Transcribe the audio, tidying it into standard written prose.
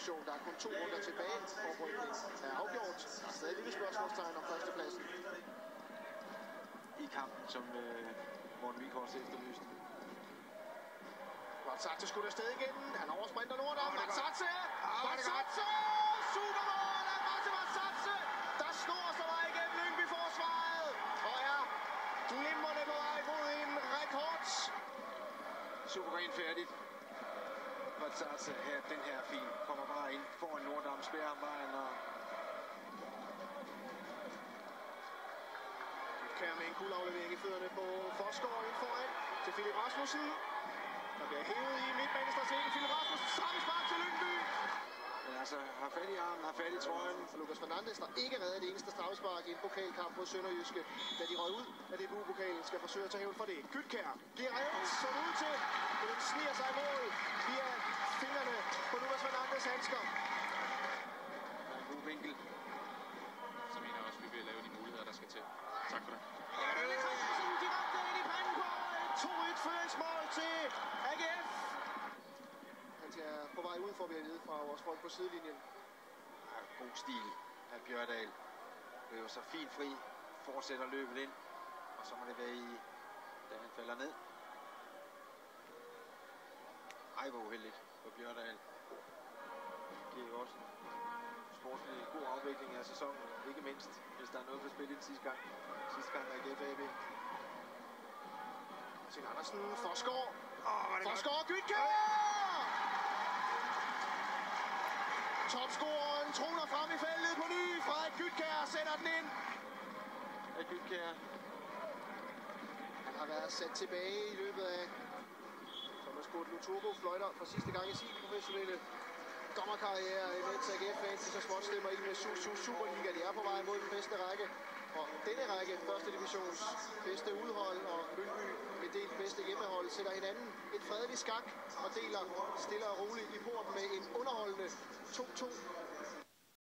diskussion. Der er kun 2 runder tilbage. Oprykningen er afgjort. Der er stadig et lille spørgsmålstegn om førstepladsen. I kampen, som Morten Wieghorst efterlyste. Vatsatse skulle afsted igen. Han oversprinter Nordam. Vatsatse! Vatsatse! Supermål af Martin Vatsatse! Der snor sig vej igennem Lyngby-forsvaret. Og er glimrende på vej mod en rekord. Suveræn færdigt. Vatsatse, ja, den her er fin. Kommer bare ind foran Nordam, spærrer ham vejen og... Kær med en kuldaflevering i fødderne på Forsgaard ind foran til Philip Rasmussen. Der bliver hævet i midtbanestrategen. Philip Rasmussen, straffespark til Lyngby. Men altså, har fat i armen, har fat i trøjen. Og Lucas Fernandes, der ikke redder det eneste straffespark i en pokalkamp mod Sønderjyske, da de røg ud af det pokalen, skal forsøge at tage hævn for det. Gytkær bliver reddet, så ud til, og den sniger sig i mål via fingrene på Lucas Fernandes handsker. En god vinkel. Så mener jeg også, at vi vil lave de muligheder, der skal til. Tak for det. Ja, det er Christensen direkte ind i panden på et 2-1 føringsmål til AGF. Han er på vej ud, får vi at vide fra vores folk på sidelinjen. Ja, god stil af Bjørdal. Løber så fint fri, fortsætter løbet ind, og så må det være i, da han falder ned. Ej, hvor uheldigt for Bjørdal. Det er jo også sportslig god afvikling af sæsonen, ikke mindst hvis der er noget for spil i den sidste gang. Sidste gang er AGF AB. Til Andersen, Forsgaard. Forsgaard, Gytkær! Topscoreren troner frem i feltet på ny. Frederik Gytkær sætter den ind. Gytkær. Han har været sat tilbage i løbet af Thomas Godlu Turbo fløjter for sidste gang i sin professionelle dommerkarriere, imens AGF-fans så småt stemmer i med Superliga. De er på vej mod den bedste række. Og denne række, første divisions bedste udhold og Lyngby med det bedste hjemmehold, sætter hinanden et fredeligt skak og deler stille og roligt i porten med en underholdende 2-2